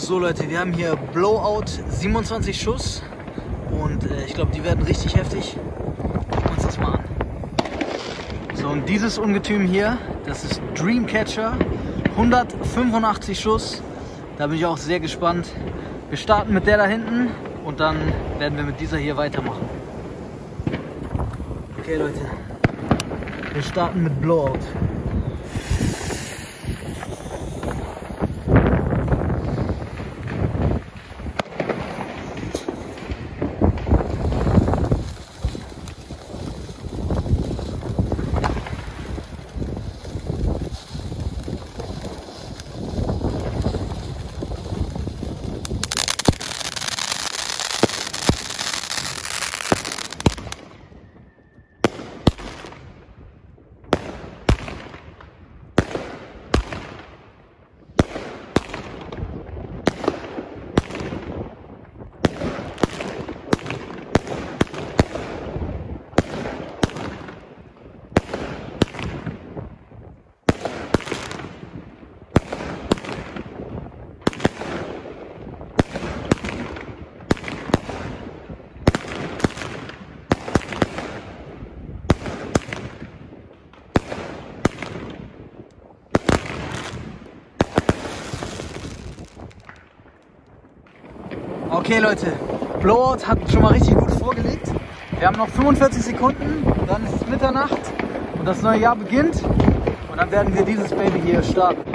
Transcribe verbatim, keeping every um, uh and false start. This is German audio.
So Leute, wir haben hier Blowout siebenundzwanzig Schuss und äh, ich glaube, die werden richtig heftig. Gucken wir uns das mal an. So, und dieses Ungetüm hier, das ist Dreamcatcher, hundertfünfundachtzig Schuss. Da bin ich auch sehr gespannt. Wir starten mit der da hinten und dann werden wir mit dieser hier weitermachen. Okay Leute, wir starten mit Blowout. Okay Leute, Blowout hat schon mal richtig gut vorgelegt. Wir haben noch fünfundvierzig Sekunden, dann ist es Mitternacht und das neue Jahr beginnt und dann werden wir dieses Baby hier starten.